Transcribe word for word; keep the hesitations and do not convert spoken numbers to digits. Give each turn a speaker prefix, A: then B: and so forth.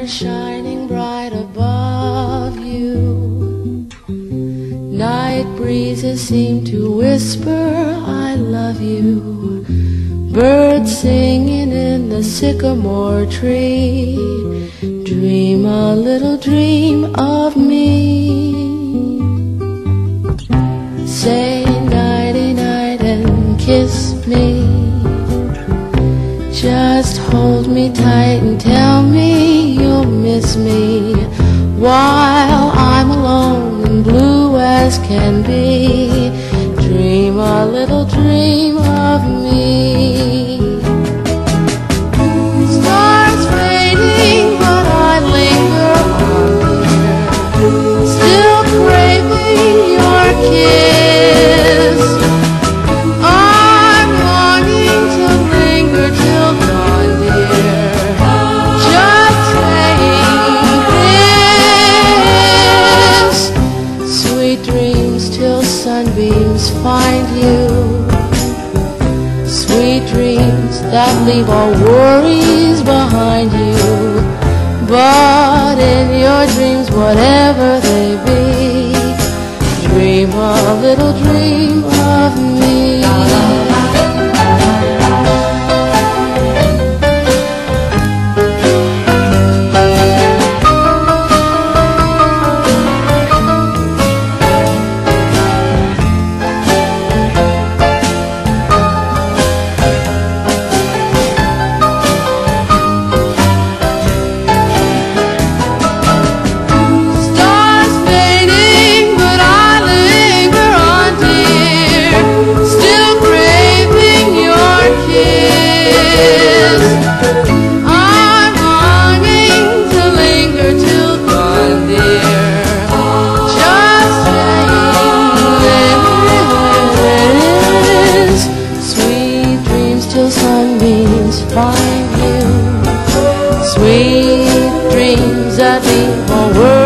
A: stars shining bright above you. Night breezes seem to whisper, I love you. Birds singing in the sycamore tree. Dream a little dream of me. Say nighty-night and kiss me. Just hold me tight and tell me you'll miss me while I'm alone and blue as can be. Dream a little dream of me. Stars fading, but I linger on, dear, still craving your kiss. I'm longing to linger till dawn, dear, just saying this. Sweet dreams till sunbeams find you. Sweet dreams that leave all worries behind you. But in your dreams, whatever they be, dream a little dream of me. Sunbeams find you. Sweet dreams that leave all world